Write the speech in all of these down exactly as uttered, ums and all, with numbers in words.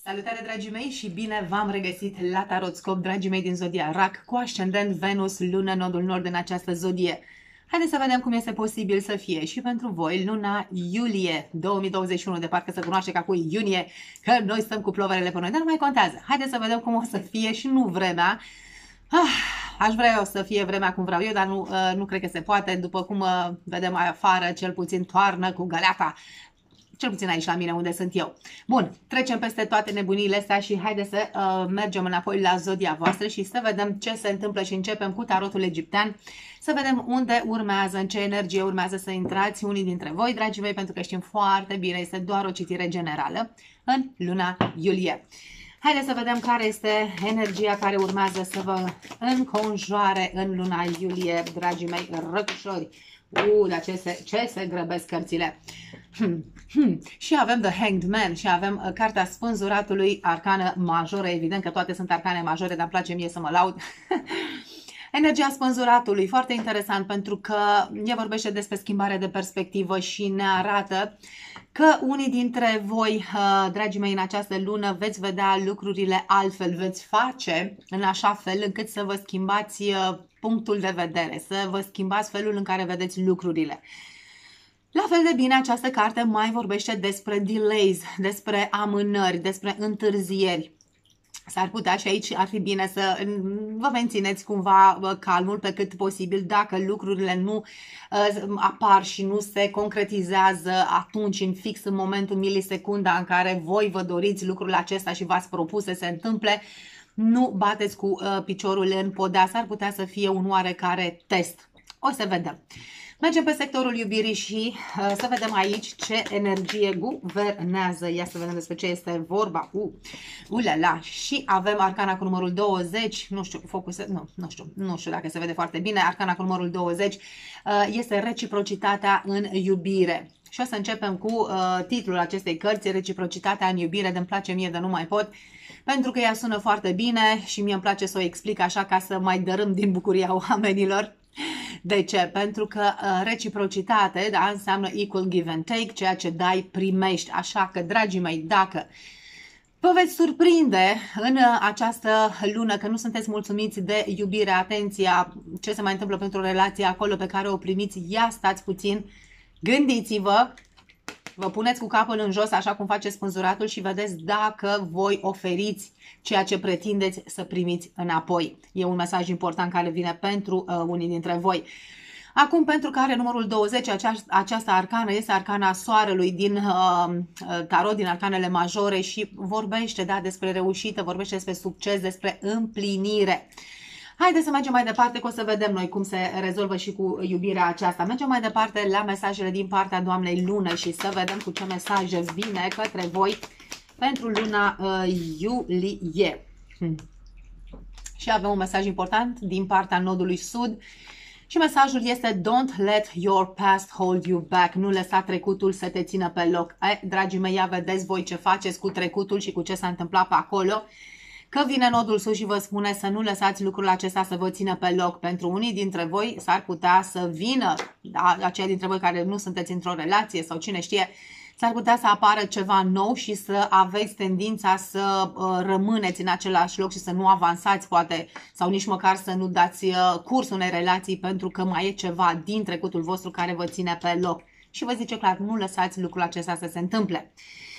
Salutare, dragii mei, și bine v-am regăsit la Tarotscop, dragii mei din zodia Rac, cu ascendent Venus, lună, nodul nord în această zodie. Haideți să vedem cum este posibil să fie și pentru voi luna iulie două mii douăzeci și unu, de parcă se cunoaște ca cu iunie, că noi stăm cu ploverele pe noi, dar nu mai contează. Haideți să vedem cum o să fie și nu vremea. Ah, aș vrea eu să fie vremea cum vreau eu, dar nu, nu cred că se poate, după cum vedem afară, cel puțin toarnă cu găleata. Cel puțin aici la mine unde sunt eu. Bun, trecem peste toate nebuniile astea și haideți să uh, mergem înapoi la zodia voastră și să vedem ce se întâmplă și începem cu tarotul egiptean. Să vedem unde urmează, în ce energie urmează să intrați unii dintre voi, dragii mei, pentru că știm foarte bine, este doar o citire generală în luna iulie. Haideți să vedem care este energia care urmează să vă înconjoare în luna iulie, dragii mei răcușori. Uh, dar ce se, ce se grăbesc cărțile. Hmm, hmm. Și avem The Hanged Man și avem uh, cartea spânzuratului, arcană majoră. Evident că toate sunt arcane majore, dar îmi place mie să mă laud. Energia spânzuratului, foarte interesant, pentru că ea vorbește despre schimbare de perspectivă și ne arată că unii dintre voi, dragii mei, în această lună veți vedea lucrurile altfel, veți face în așa fel încât să vă schimbați punctul de vedere, să vă schimbați felul în care vedeți lucrurile. La fel de bine, această carte mai vorbește despre delays, despre amânări, despre întârzieri. S-ar putea și aici ar fi bine să vă mențineți cumva calmul pe cât posibil dacă lucrurile nu uh, apar și nu se concretizează atunci, în fix în momentul, milisecunda în care voi vă doriți lucrul acesta și v-ați propus să se întâmple. Nu bateți cu uh, piciorul în podea, s-ar putea să fie un oarecare test. O să vedem. Mergem pe sectorul iubirii și uh, să vedem aici ce energie guvernează. Ia să vedem despre ce este vorba. Uh, ulala. Și avem arcana cu numărul douăzeci. Nu știu, focus, nu, nu știu, nu știu dacă se vede foarte bine. Arcana cu numărul douăzeci uh, este reciprocitatea în iubire. Și o să începem cu uh, titlul acestei cărți, Reciprocitatea în iubire. De-mi place mie, de nu mai pot. Pentru că ea sună foarte bine și mie îmi place să o explic așa ca să mai dărâm din bucuria oamenilor. De ce? Pentru că uh, reciprocitate, da, înseamnă equal give and take, ceea ce dai primești. Așa că, dragii mei, dacă vă veți surprinde în uh, această lună că nu sunteți mulțumiți de iubire, atenția, ce se mai întâmplă pentru o relație acolo pe care o primiți, ia stați puțin, gândiți-vă, vă puneți cu capul în jos, așa cum face spânzuratul, și vedeți dacă voi oferiți ceea ce pretindeți să primiți înapoi. E un mesaj important care vine pentru uh, unii dintre voi. Acum, pentru care numărul douăzeci, această, această arcană este arcana soarelui din uh, tarot, din arcanele majore și vorbește, da, despre reușită, vorbește despre succes, despre împlinire. Haideți să mergem mai departe, că o să vedem noi cum se rezolvă și cu iubirea aceasta. Mergem mai departe la mesajele din partea doamnei lună și să vedem cu ce mesaje vine către voi pentru luna uh, iulie. Hmm. Și avem un mesaj important din partea nodului sud și mesajul este Don't let your past hold you back. Nu lăsa trecutul să te țină pe loc. E, dragii mei, ia vedeți voi ce faceți cu trecutul și cu ce s-a întâmplat pe acolo. Că vine nodul sus și vă spune să nu lăsați lucrul acesta să vă țină pe loc. Pentru unii dintre voi s-ar putea să vină, da, aceia dintre voi care nu sunteți într-o relație sau cine știe, s-ar putea să apară ceva nou și să aveți tendința să uh, rămâneți în același loc și să nu avansați poate sau nici măcar să nu dați uh, curs unei relații pentru că mai e ceva din trecutul vostru care vă ține pe loc. Și vă zice clar, nu lăsați lucrul acesta să se întâmple.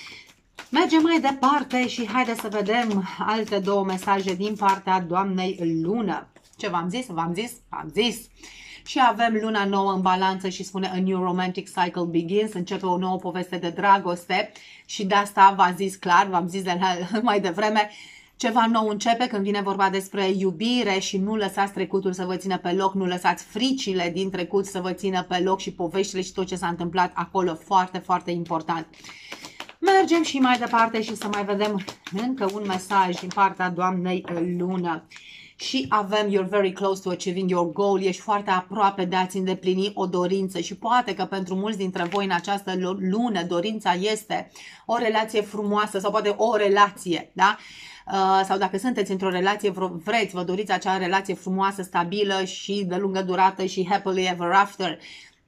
Mergem mai departe și haideți să vedem alte două mesaje din partea doamnei lună. Ce v-am zis? V-am zis? V-am zis. Și avem luna nouă în balanță și spune A new romantic cycle begins. Începe o nouă poveste de dragoste și de asta v-am zis clar, v-am zis de la, mai devreme, ceva nou începe când vine vorba despre iubire și nu lăsați trecutul să vă țină pe loc, nu lăsați fricile din trecut să vă țină pe loc și poveștile și tot ce s-a întâmplat acolo. Foarte, foarte important. Mergem și mai departe și să mai vedem încă un mesaj din partea doamnei lună. Și avem You're very close to achieving your goal. Ești foarte aproape de a-ți îndeplini o dorință și poate că pentru mulți dintre voi în această lună dorința este o relație frumoasă sau poate o relație, da? Uh, sau dacă sunteți într-o relație, vreți, vă doriți acea relație frumoasă, stabilă și de lungă durată și happily ever after.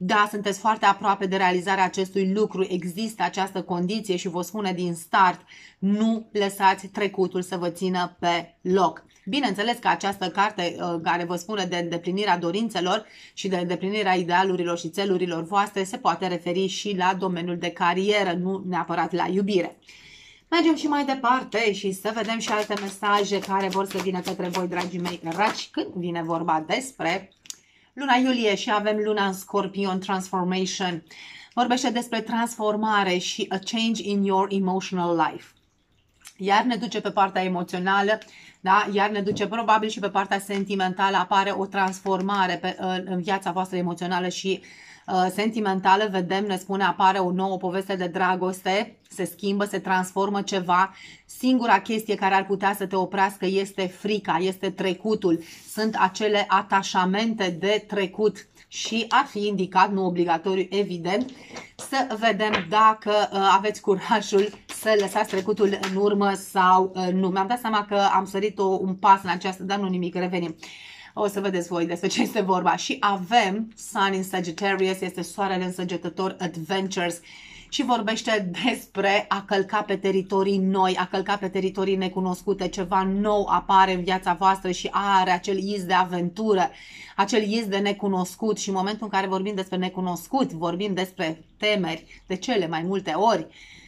Da, sunteți foarte aproape de realizarea acestui lucru, există această condiție și vă spune din start, nu lăsați trecutul să vă țină pe loc. Bineînțeles că această carte uh, care vă spune de îndeplinirea dorințelor și de îndeplinirea idealurilor și țelurilor voastre se poate referi și la domeniul de carieră, nu neapărat la iubire. Mergem și mai departe și să vedem și alte mesaje care vor să vină către voi, dragii mei raci, când vine vorba despre luna iulie și avem luna în Scorpion, Transformation. Vorbește despre transformare și a change in your emotional life. Iar ne duce pe partea emoțională, da? Iar ne duce probabil și pe partea sentimentală, apare o transformare pe, în viața voastră emoțională și uh, sentimentală. Vedem, ne spune, apare o nouă poveste de dragoste, se schimbă, se transformă ceva. Singura chestie care ar putea să te oprească este frica, este trecutul. Sunt acele atașamente de trecut și ar fi indicat, nu obligatoriu, evident, să vedem dacă uh, aveți curajul să lăsați trecutul în urmă sau uh, nu. Mi-am dat seama că am sărit o, un pas în această, dar nu nimic, revenim. O să vedeți voi despre ce este vorba. Și avem Sun in Sagittarius, este soarele în Săgetător, Adventures, și vorbește despre a călca pe teritorii noi, a călca pe teritorii necunoscute, ceva nou apare în viața voastră și are acel iz de aventură, acel iz de necunoscut și în momentul în care vorbim despre necunoscut, vorbim despre temeri de cele mai multe ori.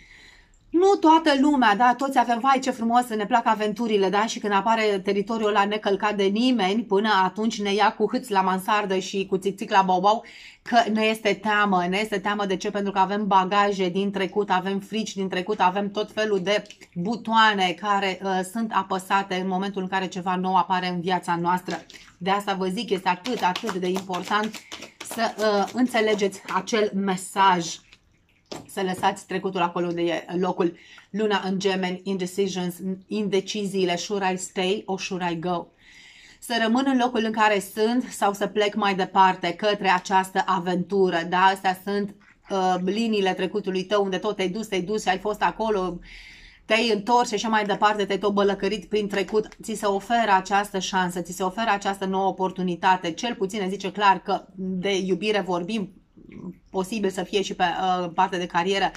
Nu toată lumea, da, toți avem, vai ce frumos, ne plac aventurile, da, și când apare teritoriul ăla necălcat de nimeni, până atunci ne ia cu hâț la mansardă și cu țic-țic la bau-bau, că ne este teamă, ne este teamă de ce? Pentru că avem bagaje din trecut, avem frici din trecut, avem tot felul de butoane care uh, sunt apăsate în momentul în care ceva nou apare în viața noastră. De asta vă zic, este atât, atât de important să uh, înțelegeți acel mesaj. Să lăsați trecutul acolo unde e locul. Luna în Gemeni, indecisions, indeciziile, should I stay or should I go? Să rămân în locul în care sunt sau să plec mai departe către această aventură. Da, astea sunt uh, liniile trecutului tău unde tot te-ai dus, te-ai dus și ai fost acolo, te-ai întors și așa mai departe, te-ai tot bălăcărit prin trecut. Ți se oferă această șansă, ți se oferă această nouă oportunitate. Cel puțin ne zice clar că de iubire vorbim, posibil să fie și pe uh, partea de carieră,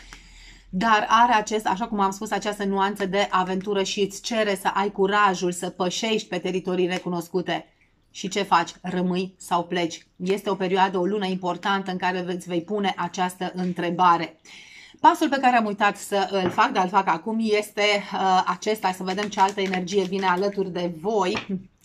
dar are acest, așa cum am spus, această nuanță de aventură și îți cere să ai curajul să pășești pe teritorii necunoscute. Și ce faci? Rămâi sau pleci? Este o perioadă, o lună importantă în care îți vei pune această întrebare. Pasul pe care am uitat să îl fac, dar îl fac acum, este uh, acesta, să vedem ce altă energie vine alături de voi.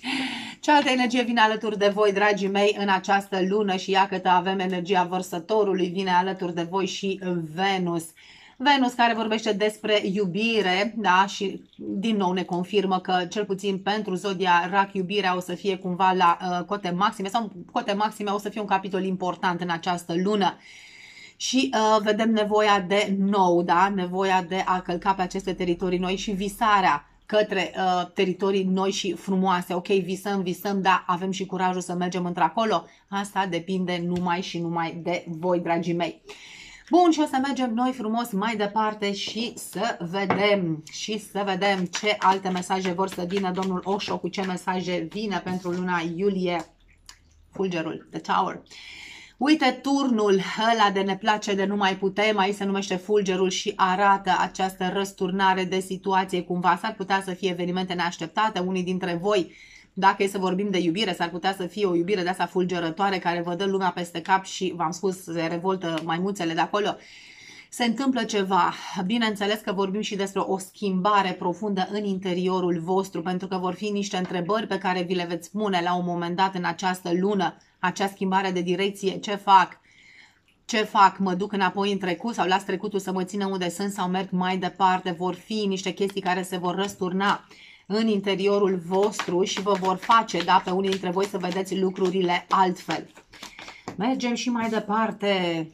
Ce altă energie vine alături de voi, dragii mei, în această lună și iată că avem energia vărsătorului, vine alături de voi și Venus. Venus care vorbește despre iubire, da, și din nou ne confirmă că cel puțin pentru zodia Rac iubirea o să fie cumva la uh, cote maxime sau cote maxime o să fie un capitol important în această lună. Și uh, vedem nevoia de nou, da, nevoia de a călca pe aceste teritorii noi și visarea către uh, teritorii noi și frumoase. Ok, visăm, visăm, dar avem și curajul să mergem într-acolo. Asta depinde numai și numai de voi, dragii mei. Bun, și o să mergem noi frumos mai departe și să vedem, și să vedem ce alte mesaje vor să vină. Domnul Osho, cu ce mesaje vine pentru luna iulie. Fulgerul, The Tower. Uite turnul ăla de ne place de nu mai putem, aici se numește fulgerul și arată această răsturnare de situație. Cumva s-ar putea să fie evenimente neașteptate, unii dintre voi, dacă e să vorbim de iubire, s-ar putea să fie o iubire de asta fulgerătoare care vă dă lumea peste cap și, v-am spus, se revoltă maimuțele de acolo. Se întâmplă ceva. Bineînțeles că vorbim și despre o schimbare profundă în interiorul vostru, pentru că vor fi niște întrebări pe care vi le veți pune la un moment dat în această lună. Acea schimbare de direcție, ce fac? Ce fac? Mă duc înapoi în trecut sau las trecutul să mă țină unde sunt sau merg mai departe? Vor fi niște chestii care se vor răsturna în interiorul vostru și vă vor face, da, pe unii dintre voi să vedeți lucrurile altfel. Mergem și mai departe.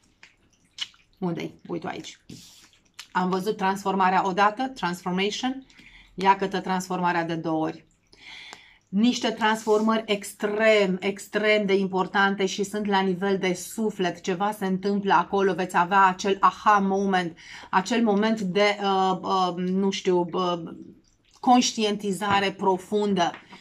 Unde-i? Uite aici. Am văzut transformarea odată, transformation, iată transformarea de două ori. Niște transformări extrem, extrem de importante și sunt la nivel de suflet. Ceva se întâmplă acolo, veți avea acel aha moment, acel moment de, uh, uh, nu știu, uh, conștientizare profundă.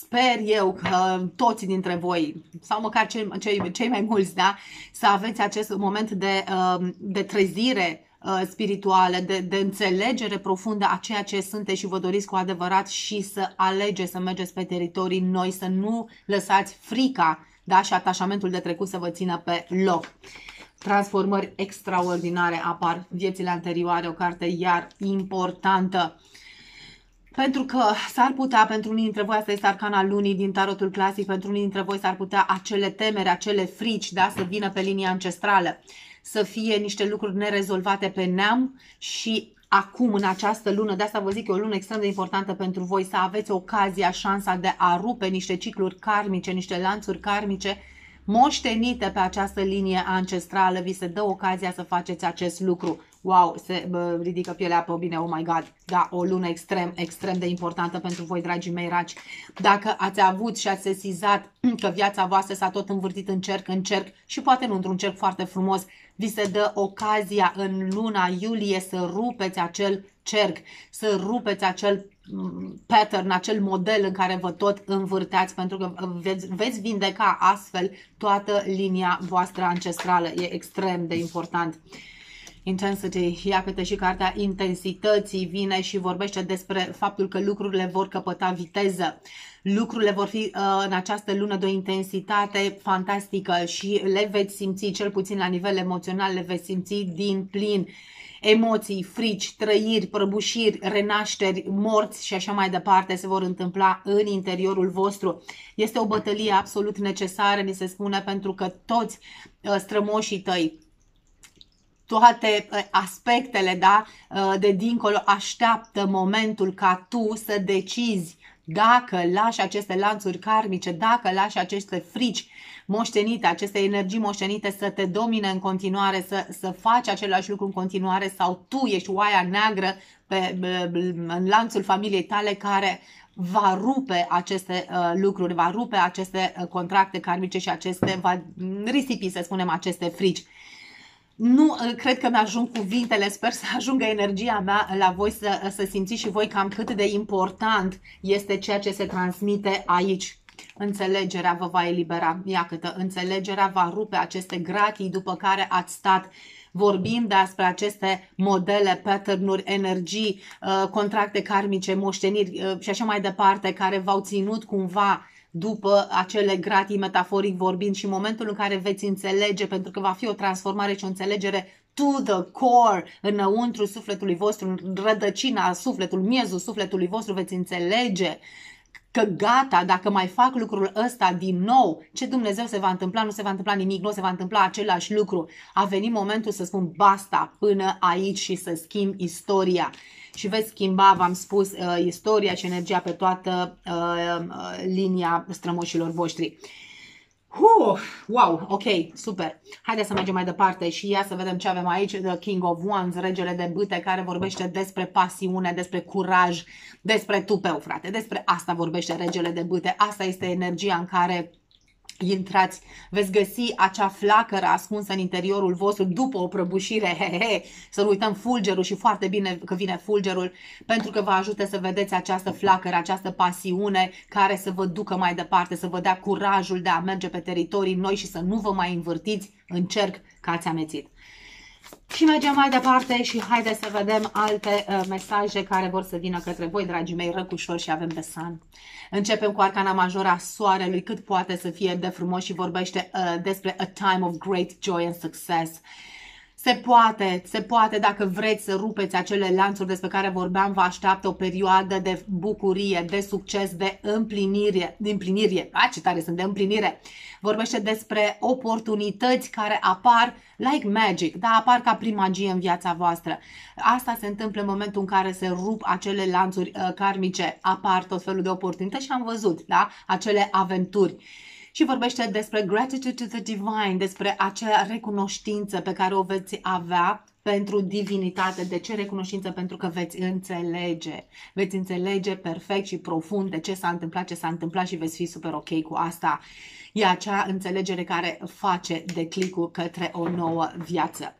sper eu că toți dintre voi, sau măcar cei, cei, cei mai mulți, da, să aveți acest moment de, de trezire spirituală, de, de înțelegere profundă a ceea ce sunteți și vă doriți cu adevărat și să alegeți să mergeți pe teritorii noi, să nu lăsați frica, da, și atașamentul de trecut să vă țină pe loc. Transformări extraordinare apar, viețile anterioare, o carte iar importantă. Pentru că s-ar putea, pentru unii dintre voi, asta este arcana lunii din tarotul clasic, pentru unii dintre voi s-ar putea acele temeri, acele frici, da, să vină pe linia ancestrală, să fie niște lucruri nerezolvate pe neam și acum, în această lună, de asta vă zic, e o lună extrem de importantă pentru voi, să aveți ocazia, șansa de a rupe niște cicluri karmice, niște lanțuri karmice moștenite pe această linie ancestrală. Vi se dă ocazia să faceți acest lucru. Wow, se bă, ridică pielea pe bine, oh my god. Da, o lună extrem, extrem de importantă pentru voi, dragii mei raci. Dacă ați avut și ați sesizat că viața voastră s-a tot învârtit în cerc, în cerc și poate nu într-un cerc foarte frumos, vi se dă ocazia în luna iulie să rupeți acel cerc, să rupeți acel pattern, acel model în care vă tot învârteați, pentru că veți, veți vindeca astfel toată linia voastră ancestrală. E extrem de important. Intensity, iată și cartea intensității vine și vorbește despre faptul că lucrurile vor căpăta viteză. Lucrurile vor fi uh, în această lună de o intensitate fantastică și le veți simți, cel puțin la nivel emoțional, le veți simți din plin. Emoții, frici, trăiri, prăbușiri, renașteri, morți și așa mai departe se vor întâmpla în interiorul vostru. Este o bătălie absolut necesară, ni se spune, pentru că toți uh, strămoșii tăi, toate aspectele, da, de dincolo așteaptă momentul ca tu să decizi dacă lași aceste lanțuri karmice, dacă lași aceste frici moștenite, aceste energii moștenite să te domine în continuare, să, să faci același lucru în continuare, sau tu ești oaia neagră pe, în lanțul familiei tale care va rupe aceste uh, lucruri, va rupe aceste uh, contracte karmice și aceste, va risipi, să spunem, aceste frici. Nu cred că mi-ajung cuvintele, sper să ajungă energia mea la voi, să, să simțiți și voi cam cât de important este ceea ce se transmite aici. Înțelegerea vă va elibera, iată, înțelegerea va rupe aceste gratii după care ați stat. Vorbim despre aceste modele, pattern-uri, energii, contracte karmice, moșteniri și așa mai departe, care v-au ținut cumva după acele gratii, metaforic vorbind, și momentul în care veți înțelege, pentru că va fi o transformare și o înțelegere to the core, înăuntru sufletului vostru, în rădăcina sufletului, miezul sufletului vostru, veți înțelege că gata, dacă mai fac lucrul ăsta din nou, ce Dumnezeu se va întâmpla? Nu se va întâmpla nimic, nu se va întâmpla același lucru. A venit momentul să spun basta până aici și să schimb istoria. Și veți schimba, v-am spus, uh, istoria și energia pe toată uh, uh, linia strămoșilor voștri. Uh, wow, ok, super. Haideți să mergem mai departe și ia să vedem ce avem aici. The King of Wands, regele de bâte, care vorbește despre pasiune, despre curaj, despre tupeu, frate. Despre asta vorbește regele de bâte. Asta este energia în care intrați, veți găsi acea flacără ascunsă în interiorul vostru după o prăbușire, he, he, să nu uităm fulgerul, și foarte bine că vine fulgerul, pentru că vă ajută să vedeți această flacără, această pasiune care să vă ducă mai departe, să vă dea curajul de a merge pe teritorii noi și să nu vă mai învârtiți în cerc că ați amețit. Și mergem mai departe și haideți să vedem alte uh, mesaje care vor să vină către voi, dragii mei răcușori, și avem The Sun. Începem cu arcana majoră a soarelui, cât poate să fie de frumos, și vorbește uh, despre a time of great joy and success. Se poate, se poate, dacă vreți să rupeți acele lanțuri despre care vorbeam, vă așteaptă o perioadă de bucurie, de succes, de împlinire, de împlinire. A, ce tare sunt, de împlinire. Vorbește despre oportunități care apar like magic, da, apar ca prin magie în viața voastră. Asta se întâmplă în momentul în care se rup acele lanțuri uh, karmice, apar tot felul de oportunități și am văzut, da, acele aventuri. Și vorbește despre gratitude to the divine, despre acea recunoștință pe care o veți avea pentru divinitate. De ce recunoștință? Pentru că veți înțelege. Veți înțelege perfect și profund de ce s-a întâmplat, ce s-a întâmplat și veți fi super ok cu asta. E acea înțelegere care face declicul către o nouă viață.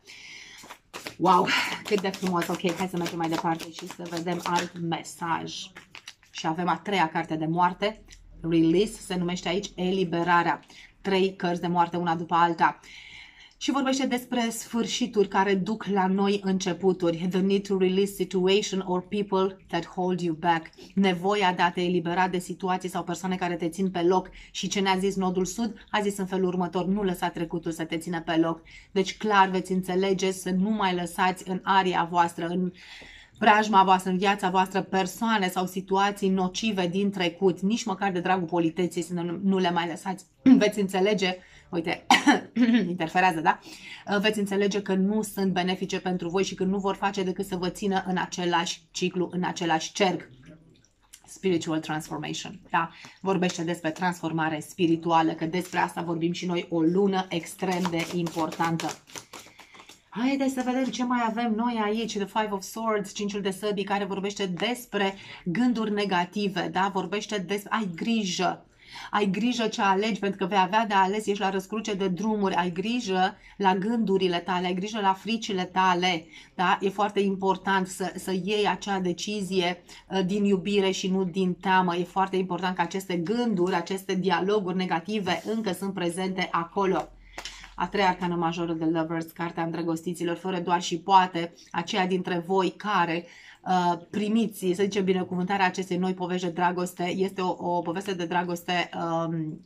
Wow, cât de frumos. Ok, hai să mergem mai departe și să vedem alt mesaj. Și avem a treia carte de moarte. Release se numește aici eliberarea. Trei cărți de moarte una după alta. Și vorbește despre sfârșituri care duc la noi începuturi. The need to release situation or people that hold you back. Nevoia de a te elibera de situații sau persoane care te țin pe loc. Și ce ne-a zis Nodul Sud? A zis în felul următor: nu lăsa trecutul să te țină pe loc. Deci clar veți înțelege să nu mai lăsați în aria voastră, în preajma voastră, în viața voastră, persoane sau situații nocive din trecut. Nici măcar de dragul politeții să nu, nu le mai lăsați. Veți înțelege, uite, interferează, da? Veți înțelege că nu sunt benefice pentru voi și că nu vor face decât să vă țină în același ciclu, în același cerc. Spiritual transformation, da? Vorbește despre transformare spirituală, că despre asta vorbim și noi, o lună extrem de importantă. Haideți să vedem ce mai avem noi aici. The Five of Swords, cinciul de săbii, care vorbește despre gânduri negative, da? Vorbește despre ai grijă. Ai grijă ce alegi, pentru că vei avea de ales, ești la răscruce de drumuri, ai grijă la gândurile tale, ai grijă la fricile tale, da? E foarte important să, să iei acea decizie din iubire și nu din teamă. E foarte important că aceste gânduri, aceste dialoguri negative încă sunt prezente acolo. A treia arcană majoră de Lovers, cartea îndrăgostiților, fără doar și poate, aceia dintre voi care uh, primiți, să zicem, binecuvântarea acestei noi povești de dragoste. Este o, o poveste de dragoste um,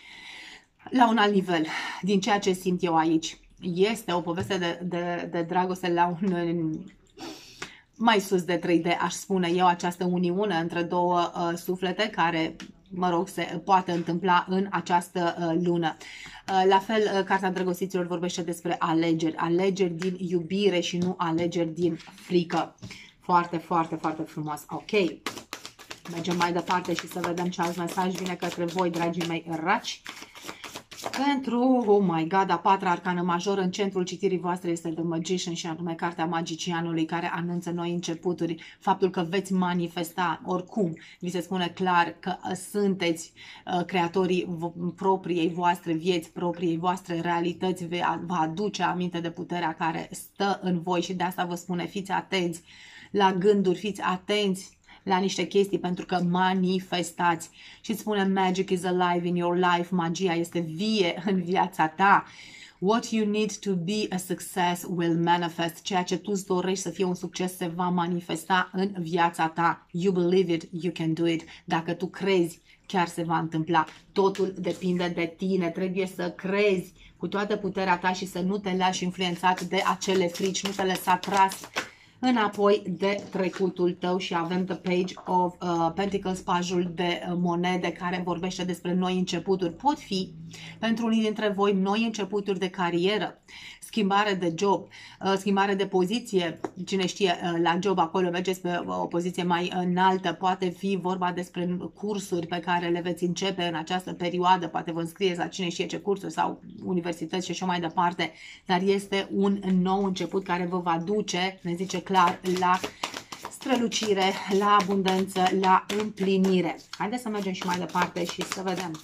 la un alt nivel, din ceea ce simt eu aici. Este o poveste de, de, de dragoste la un... mai sus de trei D, aș spune eu, această uniune între două uh, suflete care, mă rog, se poate întâmpla în această uh, lună. Uh, la fel, uh, cartea îndrăgostiților vorbește despre alegeri, alegeri din iubire și nu alegeri din frică. Foarte, foarte, foarte frumos. Ok, mergem mai departe și să vedem ce alt mesaj vine către voi, dragii mei raci. Pentru, oh my god, a patra arcană majoră în centrul citirii voastre este The Magician, și anume cartea magicianului, care anunță noi începuturi, faptul că veți manifesta oricum. Vi se spune clar că sunteți uh, creatorii propriei voastre vieți, propriei voastre realități, vă aduce aminte de puterea care stă în voi și de asta vă spune: fiți atenți la gânduri, fiți atenți la niște chestii, pentru că manifestați. Și spune: magic is alive in your life. Magia este vie în viața ta. What you need to be a success will manifest. Ceea ce tu îți dorești să fie un succes se va manifesta în viața ta. You believe it, you can do it. Dacă tu crezi, chiar se va întâmpla. Totul depinde de tine. Trebuie să crezi cu toată puterea ta și să nu te lași influențat de acele frici, nu te lăsa tras înapoi de trecutul tău. Și avem The Page of uh, Pentacles, pajul de uh, monede, care vorbește despre noi începuturi. Pot fi pentru unii dintre voi noi începuturi de carieră, schimbare de job, uh, schimbare de poziție, cine știe, uh, la job acolo mergeți pe uh, o poziție mai înaltă, poate fi vorba despre cursuri pe care le veți începe în această perioadă, poate vă înscrieți la cine știe ce cursuri sau universități și așa mai departe, dar este un nou început care vă va duce, ne zice clar, la strălucire, la abundență, la împlinire. Haideți să mergem și mai departe și să vedem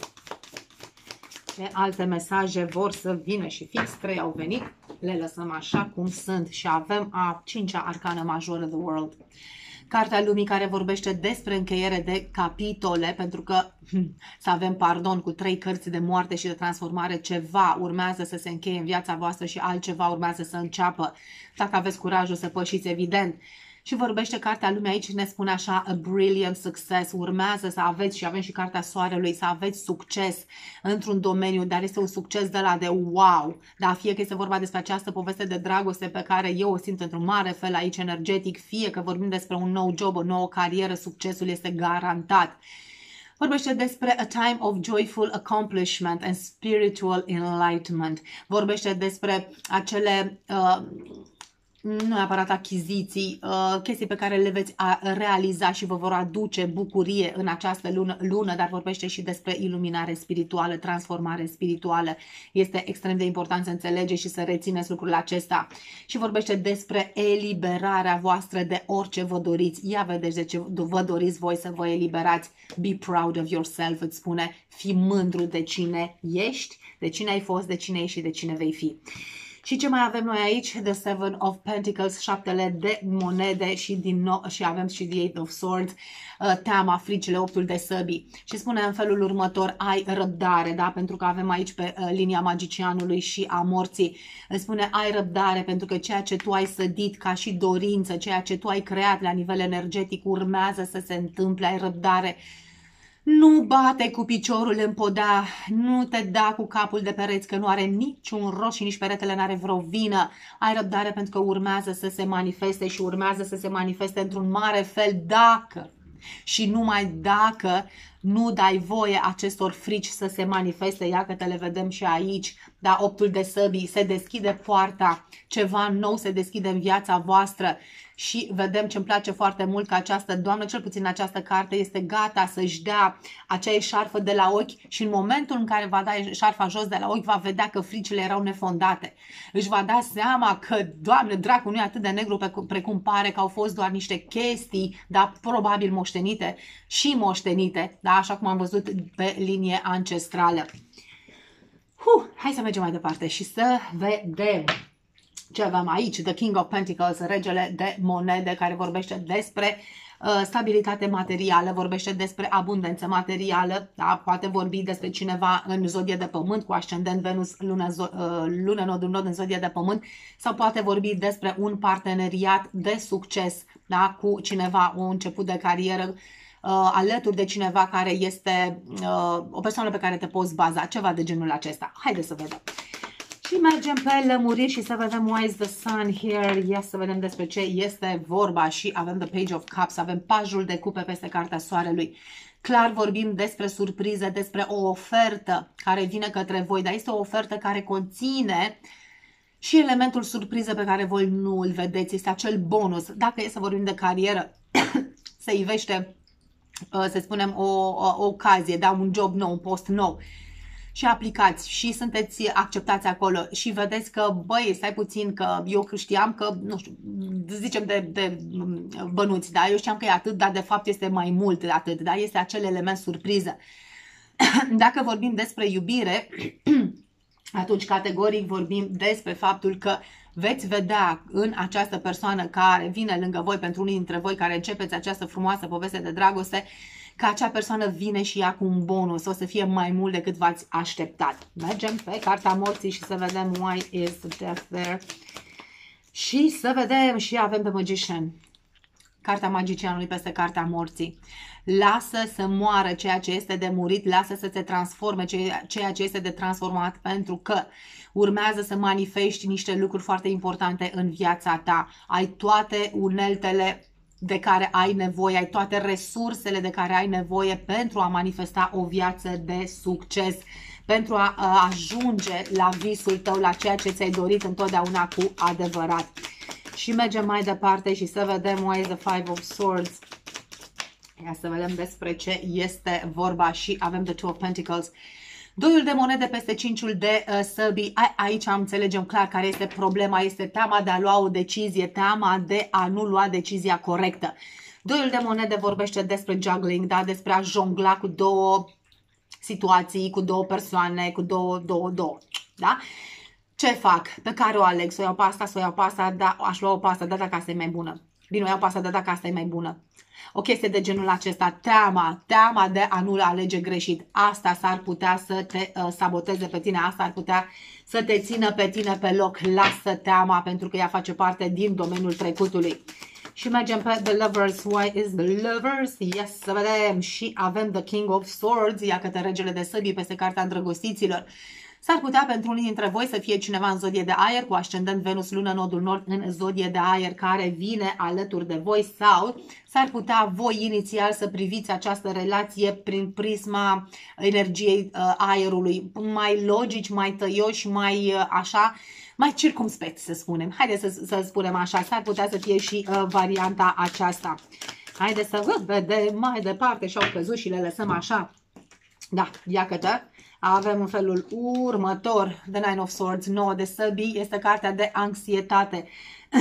ce alte mesaje vor să vină, și fix trei au venit. Le lăsăm așa cum sunt și avem a cincea arcană majoră, The World. Cartea lumii, care vorbește despre încheiere de capitole, pentru că să avem pardon cu trei cărți de moarte și de transformare, ceva urmează să se încheie în viața voastră și altceva urmează să înceapă. Dacă aveți curajul să pășiți, evident. Și vorbește cartea lumii aici, ne spune așa: a brilliant success. Urmează să aveți, și avem și cartea soarelui, să aveți succes într-un domeniu, dar este un succes de la de wow. Da, fie că este vorba despre această poveste de dragoste pe care eu o simt într-un mare fel aici energetic, fie că vorbim despre un nou job, o nouă carieră, succesul este garantat. Vorbește despre a time of joyful accomplishment and spiritual enlightenment. Vorbește despre acele... Uh, nu neapărat achiziții, uh, chestii pe care le veți realiza și vă vor aduce bucurie în această lună, lună, dar vorbește și despre iluminare spirituală, transformare spirituală. Este extrem de important să înțelegeți și să rețineți lucrul acesta. Și vorbește despre eliberarea voastră de orice vă doriți. Ia vedeți de ce vă doriți voi să vă eliberați. Be proud of yourself, îți spune. Fii mândru de cine ești, de cine ai fost, de cine ești și de cine vei fi. Și ce mai avem noi aici? The Seven of Pentacles, șaptele de monede și din nou și avem și The Eight of Swords, teama, fricile, optul de săbii. Și spune în felul următor, ai răbdare, da? Pentru că avem aici pe linia magicianului și a morții. Îți spune, ai răbdare pentru că ceea ce tu ai sădit ca și dorință, ceea ce tu ai creat la nivel energetic urmează să se întâmple, ai răbdare. Nu bate cu piciorul în podea, nu te da cu capul de pereți, că nu are niciun rost și nici peretele n-are vreo vină. Ai răbdare pentru că urmează să se manifeste și urmează să se manifeste într-un mare fel dacă și numai dacă nu dai voie acestor frici să se manifeste. Ia că te le vedem și aici, da, optul de săbii, se deschide poarta, ceva nou se deschide în viața voastră. Și vedem ce îmi place foarte mult că această doamnă, cel puțin această carte, este gata să-și dea acea eșarfă de la ochi și în momentul în care va da eșarfa jos de la ochi, va vedea că fricile erau nefondate. Își va da seama că, Doamne, dracul nu e atât de negru precum pare, că au fost doar niște chestii, dar probabil moștenite și moștenite, da, așa cum am văzut pe linie ancestrală. Huh, hai să mergem mai departe și să vedem ce avem aici. The King of Pentacles, regele de monede, care vorbește despre uh, stabilitate materială, vorbește despre abundență materială, da? Poate vorbi despre cineva în zodie de pământ, cu ascendent Venus, lună, uh, lună nodul nod în zodie de pământ, sau poate vorbi despre un parteneriat de succes, da? Cu cineva, un început de carieră, Uh, alături de cineva care este uh, o persoană pe care te poți baza, ceva de genul acesta. Haideți să vedem. Și mergem pe lămuriri și să vedem why is the sun here. Yes, să vedem despre ce este vorba și avem the Page of Cups, avem pajul de cupe peste cartea soarelui. Clar vorbim despre surprize, despre o ofertă care vine către voi, dar este o ofertă care conține și elementul surpriză pe care voi nu îl vedeți. Este acel bonus. Dacă e să vorbim de carieră, se ivește, să spunem, o, o, o ocazie, da? Un job nou, un post nou. Și aplicați și sunteți acceptați acolo și vedeți că, băi, stai puțin, că eu știam că, nu știu, zicem de, de bănuți, da? Eu știam că e atât, dar de fapt este mai mult de atât, da? Este acel element surpriză. Dacă vorbim despre iubire, atunci categoric vorbim despre faptul că veți vedea în această persoană care vine lângă voi, pentru unii dintre voi care începeți această frumoasă poveste de dragoste, că acea persoană vine și ia cu un bonus, o să fie mai mult decât v-ați așteptat. Mergem pe cartea morții și să vedem why is death there. Și să vedem și avem pe Magician. Cartea magicianului peste cartea morții. Lasă să moară ceea ce este de murit, lasă să se transforme ceea ce este de transformat, pentru că urmează să manifesti niște lucruri foarte importante în viața ta. Ai toate uneltele de care ai nevoie, ai toate resursele de care ai nevoie pentru a manifesta o viață de succes, pentru a, a ajunge la visul tău, la ceea ce ți-ai dorit întotdeauna cu adevărat. Și mergem mai departe și să vedem why is the Five of Swords. Ia să vedem despre ce este vorba și avem the Two of Pentacles. Doiul de monede peste cinciul de uh, săbii. A, aici am înțelegem clar care este problema. Este teama de a lua o decizie, teama de a nu lua decizia corectă. Doiul de monede vorbește despre juggling, da? Despre a jongla cu două situații, cu două persoane, cu două, două, două. Da? Ce fac? Pe care o aleg? Să o iau pe asta, să o iau pe asta, da, aș lua-o pe asta, da, dacă asta e mai bună. Bine, o iau pe asta, da, dacă asta e mai bună. O chestie de genul acesta, teama, teama de a nu alege greșit. Asta s-ar putea să te uh, saboteze pe tine, asta ar putea să te țină pe tine pe loc. Lasă teama, pentru că ea face parte din domeniul trecutului. Și mergem pe The Lovers. Why is the Lovers? Yes, să vedem. Și avem The King of Swords, ia către regele de săbii peste cartea îndrăgostiților. S-ar putea pentru unii dintre voi să fie cineva în zodie de aer, cu ascendent Venus, lună, nodul nord în zodie de aer, care vine alături de voi, sau s-ar putea voi inițial să priviți această relație prin prisma energiei uh, aerului, mai logici, mai tăioși, mai uh, așa, mai circumspecți, să spunem. Haideți să, să spunem așa, s-ar putea să fie și uh, varianta aceasta. Haideți să vedem mai departe și au căzut și le lăsăm așa. Da, iată. Avem în felul următor, The Nine of Swords, nouă de săbii, este cartea de anxietate,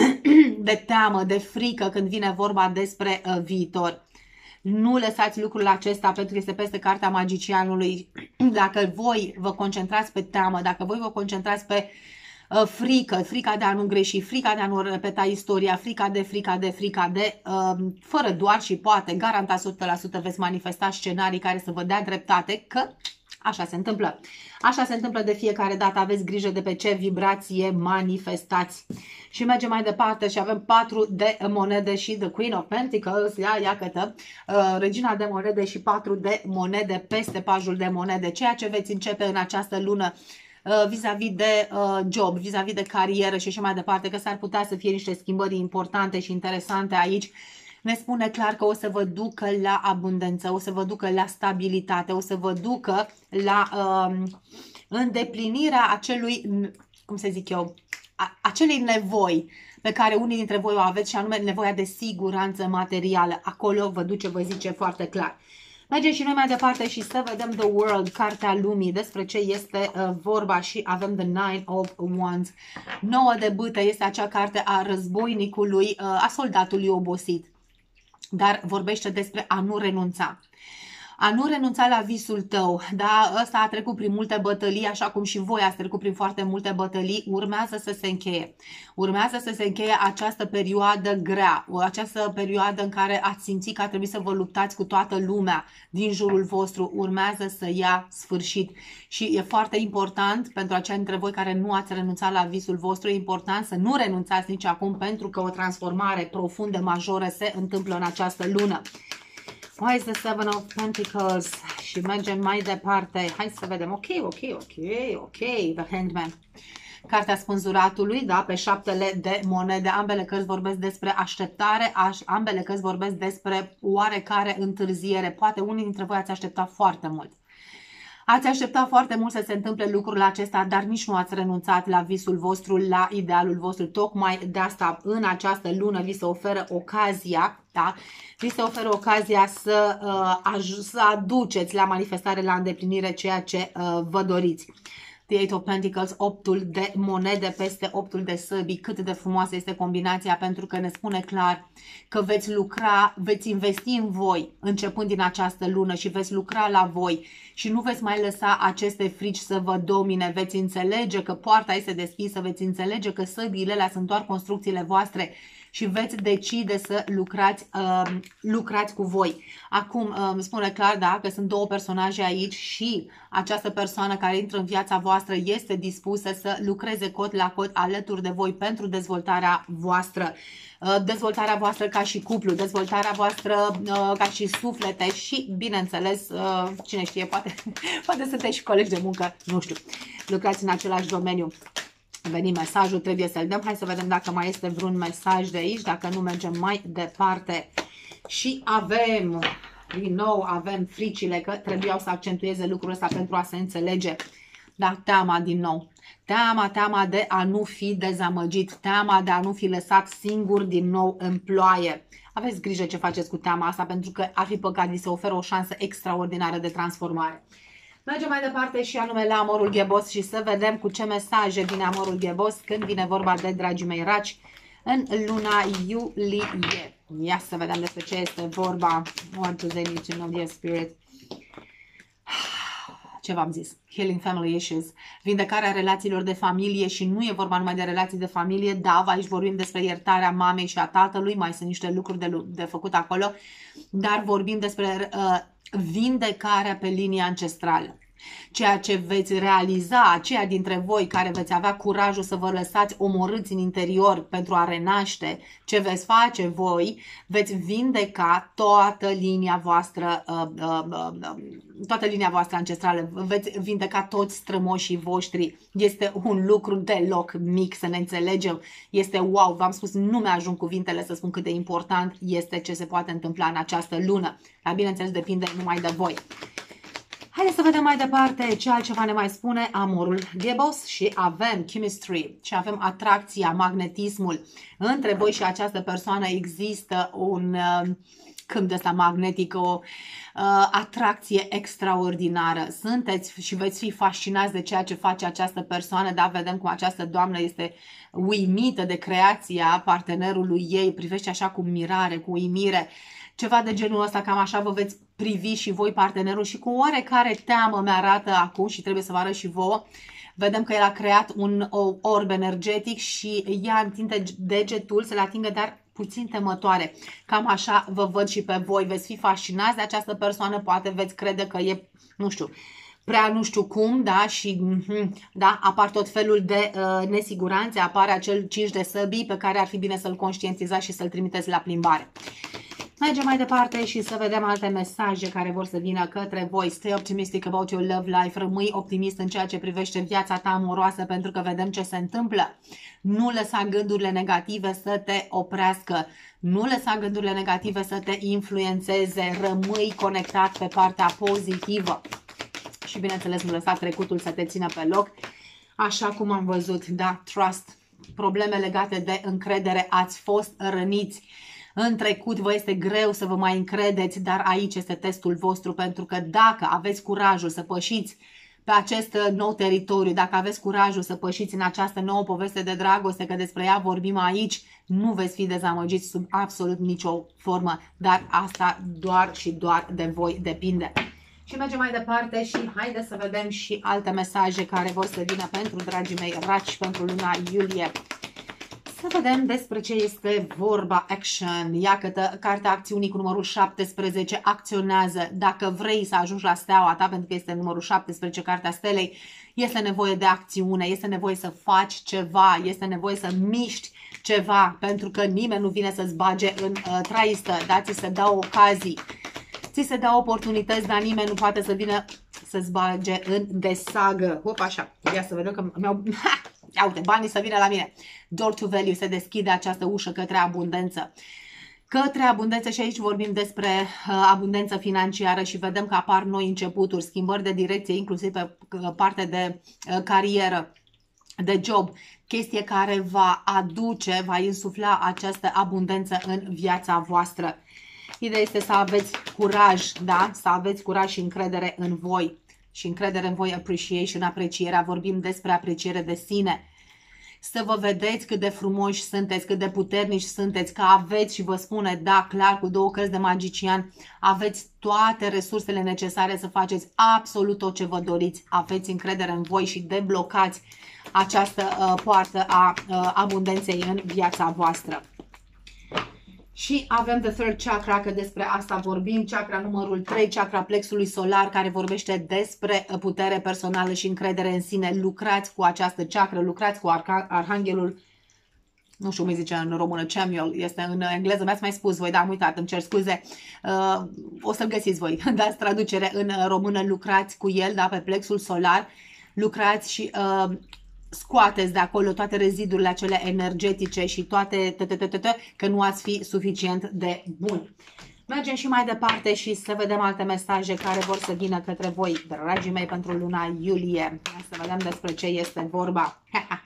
de teamă, de frică când vine vorba despre uh, viitor. Nu lăsați lucrul acesta pentru că este peste cartea magicianului. Dacă voi vă concentrați pe teamă, dacă voi vă concentrați pe uh, frică, frica de a nu greși, frica de a nu repeta istoria, frica de, frica de, frica de, uh, fără doar și poate, garantat o sută la sută veți manifesta scenarii care să vă dea dreptate că așa se întâmplă. Așa se întâmplă de fiecare dată, aveți grijă de pe ce vibrație manifestați. Și mergem mai departe și avem patru de monede și The Queen of Pentacles, ia, ia cătă, uh, regina de monede și patru de monede peste pajul de monede, ceea ce veți începe în această lună vis-a-vis -vis de uh, job, vis-a-vis -vis de carieră și așa mai departe, că s-ar putea să fie niște schimbări importante și interesante aici. Ne spune clar că o să vă ducă la abundență, o să vă ducă la stabilitate, o să vă ducă la uh, îndeplinirea acelui, cum să zic eu, a, acelei nevoi pe care unii dintre voi o aveți și anume nevoia de siguranță materială. Acolo vă duce, vă zice foarte clar. Mergem și noi mai departe și să vedem The World, cartea lumii, despre ce este uh, vorba și avem The Nine of Wands. Nouă de bâte este acea carte a războinicului, uh, a soldatului obosit, dar vorbește despre a nu renunța. A nu renunța la visul tău, da, ăsta a trecut prin multe bătălii, așa cum și voi ați trecut prin foarte multe bătălii, urmează să se încheie. Urmează să se încheie această perioadă grea, această perioadă în care ați simțit că a trebuit să vă luptați cu toată lumea din jurul vostru, urmează să ia sfârșit. Și e foarte important pentru aceia dintre voi care nu ați renunțat la visul vostru, e important să nu renunțați nici acum pentru că o transformare profundă, majoră se întâmplă în această lună. Why is the Seven of Pentacles? Și mergem mai departe. Hai să vedem. Ok, ok, ok, ok. The Hangman. Cartea spânzuratului, da, pe șaptele de monede. Ambele cărți vorbesc despre așteptare, aș, ambele cărți vorbesc despre oarecare întârziere. Poate unii dintre voi ați așteptat foarte mult. Ați așteptat foarte mult să se întâmple lucrul acesta, dar nici nu ați renunțat la visul vostru, la idealul vostru. Tocmai de asta, în această lună, vi se oferă ocazia, da? Vi se oferă ocazia să, uh, să aduceți la manifestare, la îndeplinire ceea ce uh, vă doriți. The Eight of Pentacles, optul de monede peste optul de săbii. Cât de frumoasă este combinația, pentru că ne spune clar că veți lucra, veți investi în voi începând din această lună și veți lucra la voi și nu veți mai lăsa aceste frici să vă domine. Veți înțelege că poarta este deschisă, veți înțelege că săbiile alea sunt doar construcțiile voastre și veți decide să lucrați, uh, lucrați cu voi. Acum uh, îmi spune clar, da, că sunt două personaje aici și această persoană care intră în viața voastră este dispusă să lucreze cot la cot alături de voi pentru dezvoltarea voastră. Uh, dezvoltarea voastră ca și cuplu, dezvoltarea voastră uh, ca și suflete și, bineînțeles, uh, cine știe, poate, poate sunteți și colegi de muncă, nu știu, lucrați în același domeniu. Veni mesajul, trebuie să-l dăm. Hai să vedem dacă mai este vreun mesaj de aici, dacă nu mergem mai departe. Și avem, din nou, avem fricile, că trebuiau să accentueze lucrul ăsta pentru a se înțelege. Dar teama din nou. Teama, teama de a nu fi dezamăgit, teama de a nu fi lăsat singur din nou în ploaie. Aveți grijă ce faceți cu teama asta, pentru că ar fi păcat, vi se oferă o șansă extraordinară de transformare. Mergem mai departe și anume la amorul ghebos și să vedem cu ce mesaje vine amorul ghebos când vine vorba de, dragii mei raci, în luna iulie. Ia să vedem despre ce este vorba. What do they need to know, dear spirit? Ce v-am zis? Healing family issues. Vindecarea relațiilor de familie și nu e vorba numai de relații de familie. Da, aici vorbim despre iertarea mamei și a tatălui. Mai sunt niște lucruri de, de făcut acolo. Dar vorbim despre uh, vindecarea pe linia ancestrală. Ceea ce veți realiza, aceia dintre voi care veți avea curajul să vă lăsați omorâți în interior pentru a renaște, ce veți face voi, veți vindeca toată linia voastră, uh, uh, uh, toată linia voastră ancestrală, veți vindeca toți strămoșii voștri. Este un lucru deloc mic, să ne înțelegem. Este wow, v-am spus, nu mi-ajung cuvintele să spun cât de important este ce se poate întâmpla în această lună. Dar bineînțeles depinde numai de voi. Haideți să vedem mai departe ce altceva ne mai spune amorul ghebos și avem chemistry și avem atracția, magnetismul. Între voi și această persoană există un uh, câmp de ăsta magnetic, o uh, atracție extraordinară. Sunteți și veți fi fascinați de ceea ce face această persoană, dar vedem cum această doamnă este uimită de creația partenerului ei, privește așa cu mirare, cu uimire. Ceva de genul ăsta, cam așa vă veți privi și voi partenerul și cu oarecare teamă mi-arată acum și trebuie să vă arăt și vouă. Vedem că el a creat un orb energetic și ea întinde degetul să-l atingă, dar puțin temătoare. Cam așa vă văd și pe voi. Veți fi fascinați de această persoană, poate veți crede că e, nu știu, prea nu știu cum, da, și da, apar tot felul de uh, nesiguranțe, apare acel cinci de săbii pe care ar fi bine să-l conștientizați și să-l trimiteți la plimbare. Mergem mai departe și să vedem alte mesaje care vor să vină către voi. Stay optimistic about your love life. Rămâi optimist în ceea ce privește viața ta amoroasă, pentru că vedem ce se întâmplă. Nu lăsa gândurile negative să te oprească. Nu lăsa gândurile negative să te influențeze. Rămâi conectat pe partea pozitivă. Și bineînțeles, nu lăsa trecutul să te țină pe loc. Așa cum am văzut, da, trust. Probleme legate de încredere, ați fost răniți. În trecut vă este greu să vă mai încredeți, dar aici este testul vostru, pentru că dacă aveți curajul să pășiți pe acest nou teritoriu, dacă aveți curajul să pășiți în această nouă poveste de dragoste, că despre ea vorbim aici, nu veți fi dezamăgiți sub absolut nicio formă, dar asta doar și doar de voi depinde. Și mergem mai departe și haideți să vedem și alte mesaje care vor să vină pentru dragii mei raci pentru luna iulie. Să vedem despre ce este vorba. Action. Iată, cartea acțiunii cu numărul șaptesprezece. Acționează. Dacă vrei să ajungi la steaua ta, pentru că este numărul șaptesprezece, cartea stelei, este nevoie de acțiune, este nevoie să faci ceva, este nevoie să miști ceva, pentru că nimeni nu vine să-ți bage în uh, traistă, da? Ți se dau ocazii, ți se dau oportunități, dar nimeni nu poate să vină să-ți bage în desagă. Hop, așa. Ia să vedem că mi-au... Ia uite, banii să vină la mine. Door to value, se deschide această ușă către abundență. Către abundență și aici vorbim despre uh, abundență financiară și vedem că apar noi începuturi, schimbări de direcție, inclusiv pe uh, parte de uh, carieră, de job, chestie care va aduce, va insufla această abundență în viața voastră. Ideea este să aveți curaj, da? Să aveți curaj și încredere în voi. Și încredere în voi, appreciation, aprecierea, vorbim despre apreciere de sine. Să vă vedeți cât de frumoși sunteți, cât de puternici sunteți, că aveți, și vă spune, da, clar, cu două cărți de magician, aveți toate resursele necesare să faceți absolut tot ce vă doriți. Aveți încredere în voi și deblocați această uh, poartă a uh, abundenței în viața voastră. Și avem the third chakra, că despre asta vorbim, chakra numărul trei, chakra plexului solar, care vorbește despre putere personală și încredere în sine. Lucrați cu această chakra, lucrați cu arhanghelul, nu știu cum îi zice în română, Chamuel, este în engleză, mi-ați mai spus voi, dar am uitat, îmi cer scuze, uh, o să-l găsiți voi, dați traducere în română, lucrați cu el, da, pe plexul solar, lucrați și... Uh, scoateți de acolo toate rezidurile acele energetice și toate, că nu ați fi suficient de buni. Mergem și mai departe și să vedem alte mesaje care vor să vină către voi, dragii mei, pentru luna iulie. Să vedem despre ce este vorba.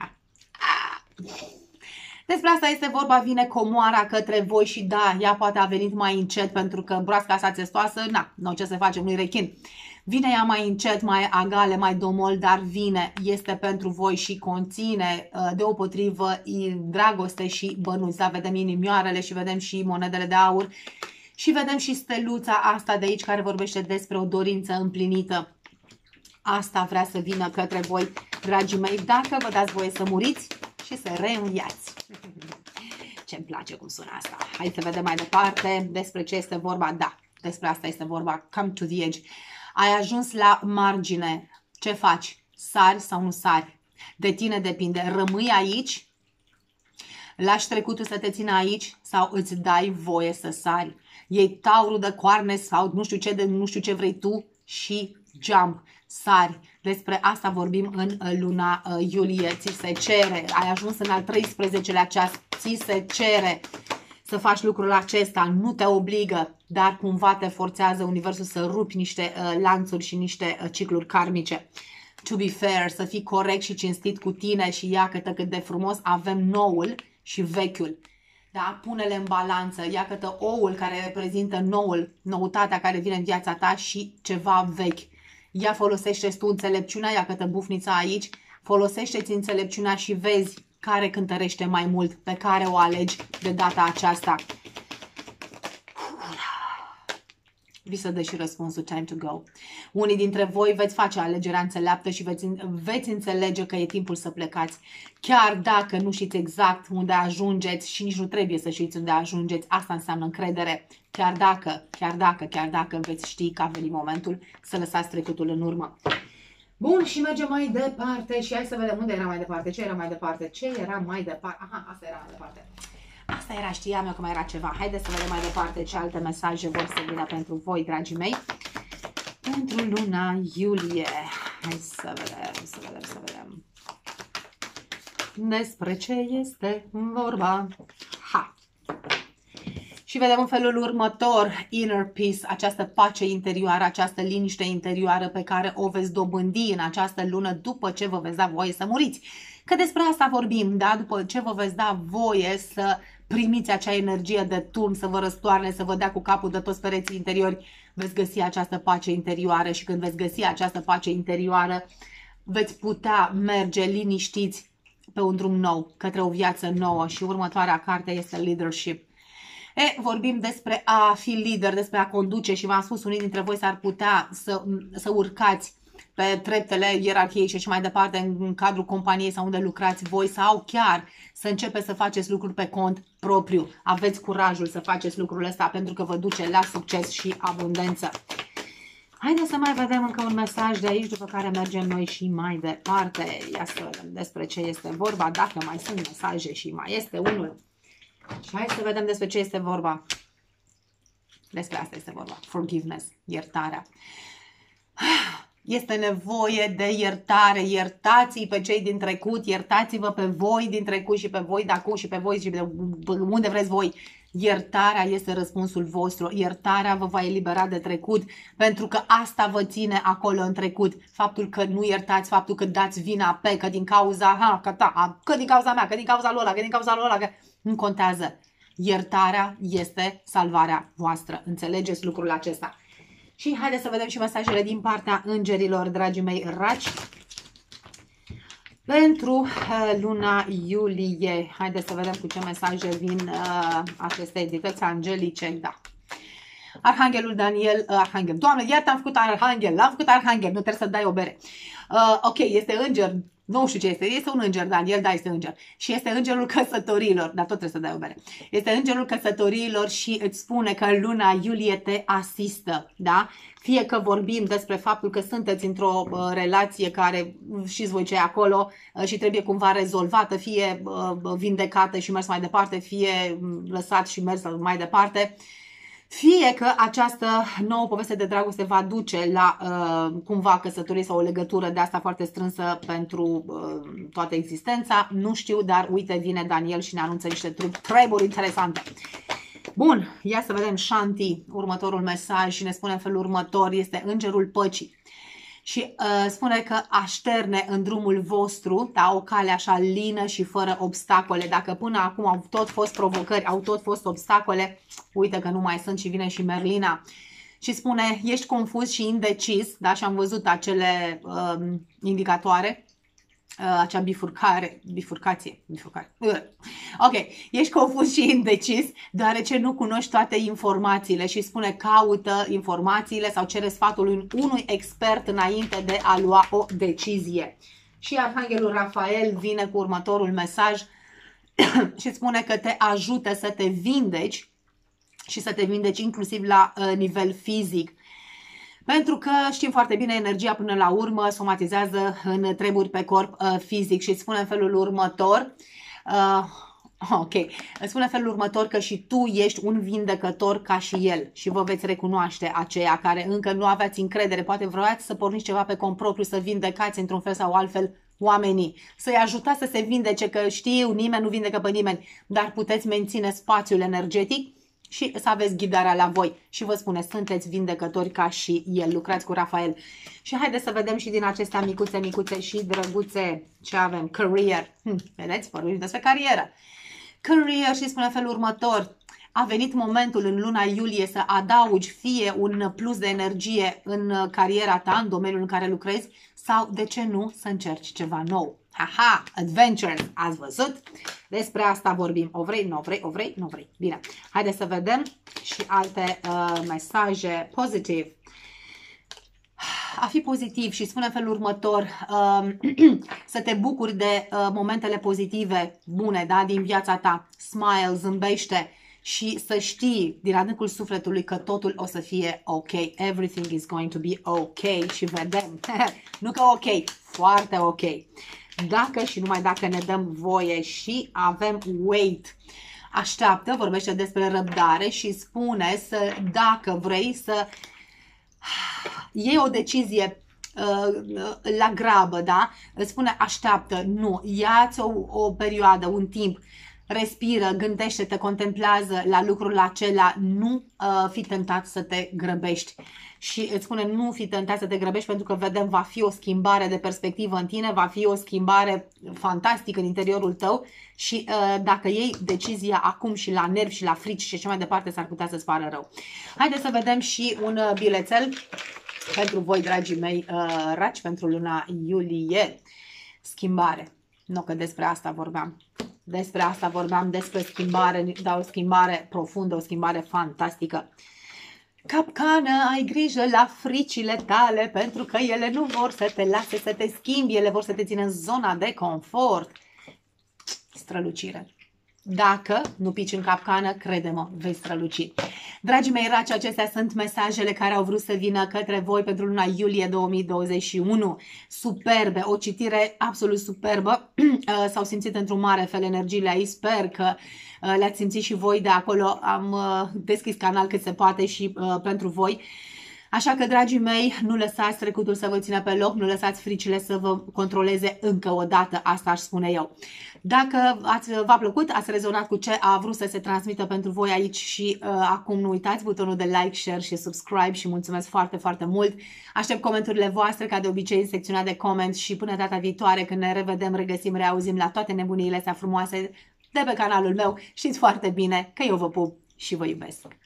Despre asta este vorba, vine comoara către voi și da, ea poate a venit mai încet pentru că broasca sa țestoasă, na, nu ce să facem, nu-i rechin. Vine ea mai încet, mai agale, mai domol, dar vine, este pentru voi și conține deopotrivă dragoste și bănuți. Da, vedem inimioarele și vedem și monedele de aur și vedem și steluța asta de aici care vorbește despre o dorință împlinită. Asta vrea să vină către voi, dragii mei, dacă vă dați voie să muriți și să reînviați. Ce-mi place cum sună asta. Hai să vedem mai departe despre ce este vorba. Da, despre asta este vorba. Come to the edge. Ai ajuns la margine. Ce faci? Sari sau nu sari? De tine depinde. Rămâi aici? Lași trecutul să te țină aici? Sau îți dai voie să sari? Iei taurul de coarne sau nu știu ce, de nu știu ce vrei tu și jump. Sari. Despre asta vorbim în luna iulie. Ți se cere. Ai ajuns în al treisprezecelea ceas. Ți se cere să faci lucrul acesta, nu te obligă, dar cumva te forțează universul să rupi niște uh, lanțuri și niște uh, cicluri karmice. To be fair, să fii corect și cinstit cu tine și iată cât de frumos avem noul și vechiul. Da? Pune-le în balanță, iată oul care reprezintă noul, noutatea care vine în viața ta și ceva vechi. Ia folosește-ți tu înțelepciunea, iată bufnița aici, folosește-ți înțelepciunea și vezi care cântărește mai mult, pe care o alegi de data aceasta. vi se dă și răspunsul time to go. Unii dintre voi veți face alegerea înțeleaptă și veți, veți înțelege că e timpul să plecați. Chiar dacă nu știți exact unde ajungeți și nici nu trebuie să știți unde ajungeți, asta înseamnă încredere. Chiar dacă, chiar dacă, chiar dacă veți ști că a venit momentul să lăsați trecutul în urmă. Bun, și mergem mai departe și hai să vedem unde era mai departe, ce era mai departe, ce era mai departe. Aha, asta era mai departe. Asta era, știam eu că mai era ceva. Haideți să vedem mai departe ce alte mesaje vor să vină pentru voi, dragii mei. Pentru luna iulie. Hai să vedem, să vedem, să vedem. Despre ce este vorba. Ha! Și vedem în felul următor, inner peace, această pace interioară, această liniște interioară pe care o veți dobândi în această lună după ce vă veți da voie să muriți. Că despre asta vorbim, da? După ce vă veți da voie să primiți acea energie de turn, să vă răstoarne, să vă dea cu capul de toți pereții interiori, veți găsi această pace interioară și când veți găsi această pace interioară, veți putea merge liniștiți pe un drum nou, către o viață nouă și următoarea carte este leadership. E, vorbim despre a fi lider, despre a conduce și v-am spus, unii dintre voi s-ar putea să, să urcați pe treptele ierarhiei și așa mai departe în, în cadrul companiei sau unde lucrați voi sau chiar să începeți să faceți lucruri pe cont propriu. Aveți curajul să faceți lucrul ăsta pentru că vă duce la succes și abundență. Haideți să mai vedem încă un mesaj de aici, după care mergem noi și mai departe. Ia să vedem despre ce este vorba, dacă mai sunt mesaje și mai este unul. Și hai să vedem despre ce este vorba. Despre asta este vorba. Forgiveness, iertarea. Este nevoie de iertare. Iertați-i pe cei din trecut, iertați-vă pe voi din trecut și pe voi de acum și pe voi și de unde vreți voi. Iertarea este răspunsul vostru. Iertarea vă va elibera de trecut, pentru că asta vă ține acolo în trecut. Faptul că nu iertați, faptul că dați vina pe, că din cauza, ha, că, ta, că din cauza mea, că din cauza lui ăla, că din cauza lui ăla, că nu contează. Iertarea este salvarea voastră. Înțelegeți lucrul acesta. Și haideți să vedem și mesajele din partea îngerilor, dragii mei raci. Pentru uh, luna iulie. Haideți să vedem cu ce mesaje vin uh, aceste entități angelice. Da. Arhanghelul Daniel, uh, Arhanghel. Doamne, iată am făcut Arhanghel, l-am făcut Arhanghel, nu trebuie să dai o bere. Uh, ok, este înger, nu știu ce este, este un înger, Daniel, da, este înger. Și este îngerul căsătorilor, dar tot trebuie să dai o bere. Este îngerul căsătorilor și îți spune că în luna iulie te asistă, da? Fie că vorbim despre faptul că sunteți într-o uh, relație care știți voi ce e acolo uh, și trebuie cumva rezolvată, fie uh, vindecată și mers mai departe, fie lăsat și mers mai departe. Fie că această nouă poveste de dragoste va duce la uh, cumva căsătorie sau o legătură de asta foarte strânsă pentru uh, toată existența, nu știu, dar uite, vine Daniel și ne anunță niște treburi interesante. Bun, ia să vedem Shanti, următorul mesaj și ne spune în felul următor, este îngerul păcii. Și uh, spune că așterne în drumul vostru, da, o cale așa lină și fără obstacole. Dacă până acum au tot fost provocări, au tot fost obstacole, uite că nu mai sunt și vine și Merlina. Și spune, ești confuz și indecis, da, și am văzut acele uh, indicatoare, uh, acea bifurcare, bifurcație, bifurcare. Uh. Ok, ești confuz și indecis, deoarece nu cunoști toate informațiile și spune caută informațiile sau cere sfatul unui expert înainte de a lua o decizie. Și Arhanghelul Rafael vine cu următorul mesaj și spune că te ajută să te vindeci și să te vindeci inclusiv la uh, nivel fizic. Pentru că știm foarte bine, energia până la urmă somatizează în treburi pe corp uh, fizic și îți spune în felul următor, uh, ok, îți spune în felul următor că și tu ești un vindecător ca și el și vă veți recunoaște aceia care încă nu aveați încredere, poate vroiați să porniți ceva pe cont propriu, să vindecați într-un fel sau altfel oamenii, să-i ajutați să se vindece, că știu, nimeni nu vindecă pe nimeni, dar puteți menține spațiul energetic și să aveți ghidarea la voi. Și vă spune, sunteți vindecători ca și el. Lucrați cu Rafael. Și haideți să vedem și din acestea micuțe, micuțe și drăguțe ce avem. Career. Hm, vedeți? Vorbim despre carieră. Career și spune în felul următor. A venit momentul în luna iulie să adaugi fie un plus de energie în cariera ta, în domeniul în care lucrezi, sau, de ce nu, să încerci ceva nou. Haha, adventures, ați văzut? Despre asta vorbim. O vrei, nu o vrei, o vrei, nu o vrei. Bine, haideți să vedem și alte uh, mesaje pozitive. A fi pozitiv și spune în felul următor, uh, să te bucuri de uh, momentele pozitive, bune, da, din viața ta. Smile, zâmbește și să știi din adâncul sufletului că totul o să fie ok. Everything is going to be ok. Și vedem, nu că ok, foarte ok. Dacă și numai dacă ne dăm voie și avem wait. Așteaptă, vorbește despre răbdare și spune să, dacă vrei să iei o decizie uh, la grabă, da? Îți spune așteaptă, nu, ia-ți o, o perioadă, un timp, respiră, gândește-te, contemplează la lucrul acela, nu uh, fi tentat să te grăbești. Și îți spune nu fi tentat să te grăbești pentru că vedem va fi o schimbare de perspectivă în tine, va fi o schimbare fantastică în interiorul tău și uh, dacă iei decizia acum și la nervi și la frici și așa mai departe s-ar putea să-ți pară rău. Haideți să vedem și un uh, bilețel pentru voi, dragii mei uh, raci, pentru luna iulie. Schimbare. Nu că despre asta vorbeam. Despre asta vorbeam, despre schimbare, dar o schimbare profundă, o schimbare fantastică. Capcană, ai grijă la fricile tale pentru că ele nu vor să te lase să te schimbi, ele vor să te țină în zona de confort. Strălucire. Dacă nu pici în capcană, crede-mă, vei străluci. Dragii mei raci, acestea sunt mesajele care au vrut să vină către voi pentru luna iulie două mii douăzeci și unu. Superbe, o citire absolut superbă. S-au simțit într-un mare fel energiile aici. Sper că le-ați simțit și voi de acolo. Am deschis canal cât se poate și uh, pentru voi. Așa că, dragii mei, nu lăsați trecutul să vă țină pe loc, nu lăsați fricile să vă controleze încă o dată, asta aș spune eu. Dacă v-a plăcut, ați rezonat cu ce a vrut să se transmită pentru voi aici și uh, acum nu uitați butonul de like, share și subscribe și mulțumesc foarte, foarte mult. Aștept comentariile voastre, ca de obicei, în secțiunea de comment și până data viitoare, când ne revedem, regăsim, reauzim la toate nebuniile astea frumoase de pe canalul meu. Știți foarte bine că eu vă pup și vă iubesc.